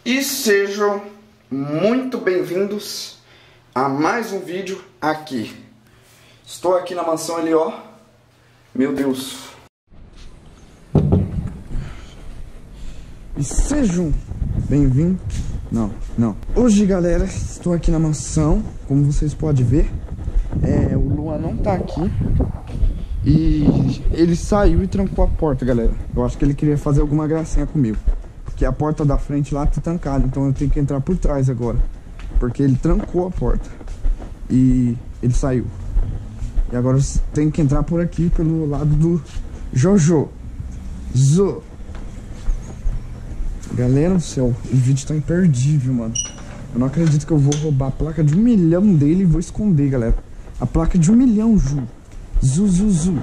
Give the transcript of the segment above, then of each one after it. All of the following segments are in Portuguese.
E sejam muito bem-vindos a mais um vídeo aqui. Estou aqui na mansão ali, ó. Meu Deus. E sejam bem-vindos. Não. Hoje, galera, estou aqui na mansão. Como vocês podem ver, o Luan não tá aqui. E ele saiu e trancou a porta, galera. Eu acho que ele queria fazer alguma gracinha comigo, porque a porta da frente lá tá trancada. Então eu tenho que entrar por trás agora, porque ele trancou a porta e ele saiu. E agora eu tenho que entrar por aqui, pelo lado do Jojo. Galera do céu, o vídeo tá imperdível, mano. Eu não acredito que eu vou roubar a placa de 1 milhão dele e vou esconder, galera. A placa de 1 milhão, Zuzuzu.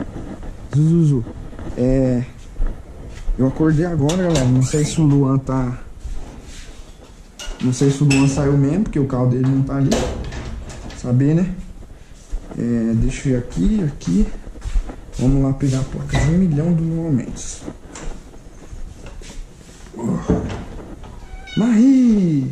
Eu acordei agora, galera. Não sei se o Luan tá... Não sei se o Luan saiu mesmo, porque o carro dele não tá ali. Saber, né? Deixa eu ir aqui. Vamos lá pegar a placa de 1 milhão do Luan Mendes. Mahi!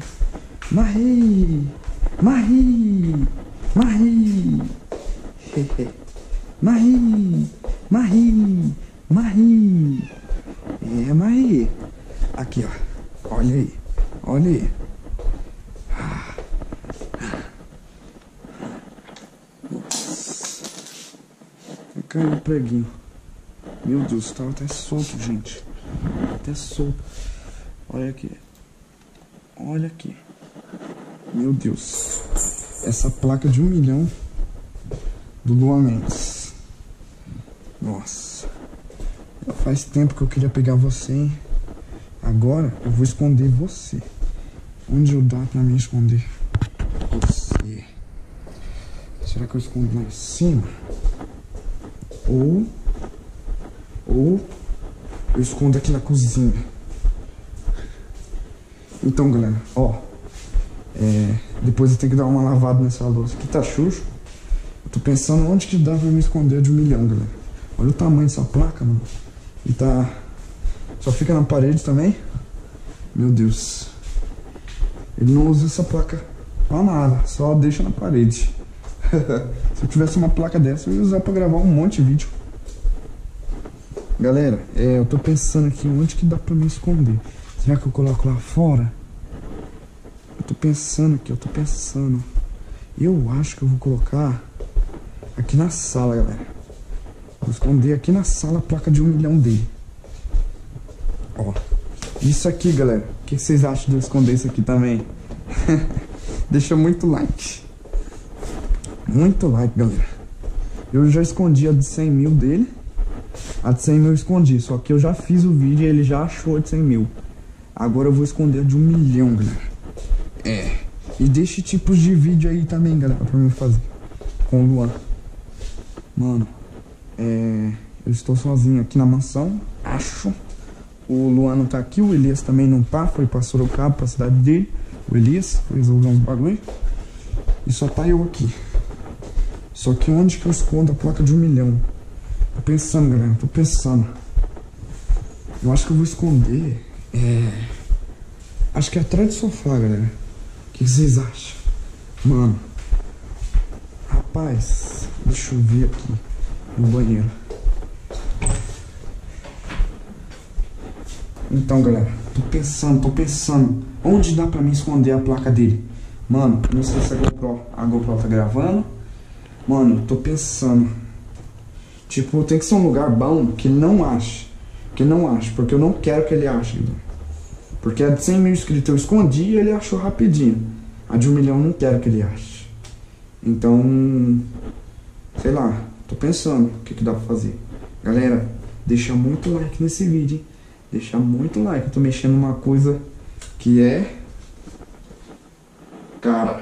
Mahi! Aqui, ó. Olha aí. Caiu o preguinho. Meu Deus, tava até solto, gente. Até solto. Olha aqui. Meu Deus. Essa placa de 1 milhão do Luan Mendes. Nossa. Faz tempo que eu queria pegar você, hein? Agora eu vou esconder você. Onde eu dá pra mim esconder você? Será que eu escondo lá em cima? Ou eu escondo aqui na cozinha. Então, galera, ó, depois eu tenho que dar uma lavada nessa louça aqui, tá xuxo. Eu tô pensando onde que dá pra me esconder de 1 milhão, galera. Olha o tamanho dessa placa, mano. E tá... Só fica na parede também. Meu Deus. Ele não usa essa placa pra nada, só deixa na parede. Se eu tivesse uma placa dessa, eu ia usar pra gravar um monte de vídeo. Galera, eu tô pensando aqui onde que dá pra me esconder. Será que eu coloco lá fora? Eu tô pensando. Eu acho que eu vou colocar aqui na sala, galera. Vou esconder aqui na sala a placa de 1 milhão dele. Ó, isso aqui, galera. O que vocês acham de eu esconder isso aqui também? Deixa muito like. Muito like, galera. Eu já escondi a de 100 mil dele. A de 100 mil eu escondi. Só que eu já fiz o vídeo e ele já achou a de 100 mil. Agora eu vou esconder a de 1 milhão, galera. E deixe tipos de vídeo aí também, galera, pra mim fazer com o Luan. Mano, eu estou sozinho aqui na mansão, acho. O Luan não tá aqui, o Elias também não tá. Foi pra Sorocaba, pra cidade dele. O Elias foi resolver uns bagulho. E só tá eu aqui. Só que onde que eu escondo a placa de 1 milhão? Tô pensando, galera, Eu acho que eu vou esconder... Acho que é atrás do sofá, galera. O que vocês acham? Mano. Rapaz, deixa eu ver aqui no banheiro. Então, galera, tô pensando. Onde dá pra mim esconder a placa dele? Mano, não sei se a GoPro tá gravando. Mano, tô pensando. Tipo, tem que ser um lugar bom que ele não ache. Porque eu não quero que ele ache. Porque a de 100 mil inscritos eu escondi e ele achou rapidinho. A de 1 milhão eu não quero que ele ache. Então, sei lá, tô pensando o que dá pra fazer. Galera, deixa muito like nesse vídeo, hein? Deixa muito like. Eu tô mexendo numa coisa que Cara,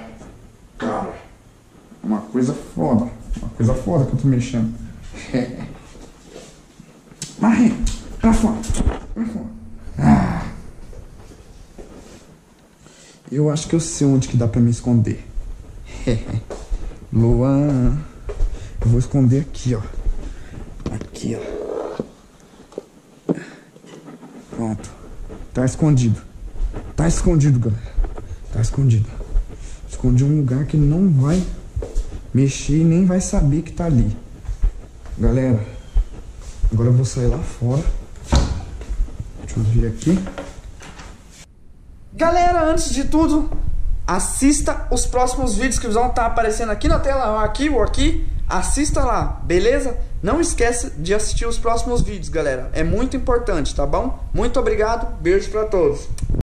uma coisa foda. Uma coisa foda que eu tô mexendo. Mas, pra fora. Eu acho que eu sei onde que dá pra me esconder. Luan. Eu vou esconder aqui, ó. Aqui, ó. Pronto. Tá escondido. Tá escondido, galera. Tá escondido. Escondi um lugar que não vai mexer e nem vai saber que tá ali. Galera, agora eu vou sair lá fora. Deixa eu vir aqui. Galera, antes de tudo, assista os próximos vídeos que vão estar aparecendo aqui na tela, aqui ou aqui. Assista lá, beleza? Não esqueça de assistir os próximos vídeos, galera. É muito importante, tá bom? Muito obrigado, beijo pra todos.